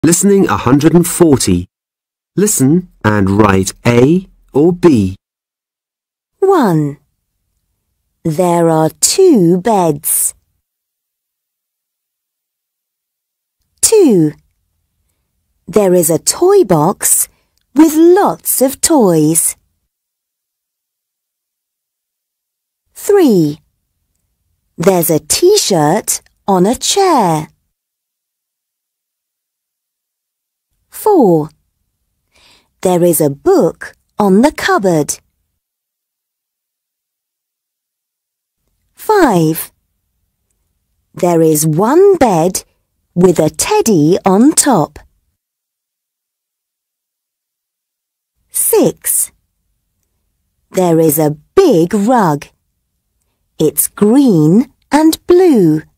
Listening 140. Listen and write A or B. 1. There are 2 beds. 2. There is a toy box with lots of toys. 3. There's a t-shirt on a chair. 4. There is a book on the cupboard. 5. There is 1 bed with a teddy on top. 6. There is a big rug. It's green and blue.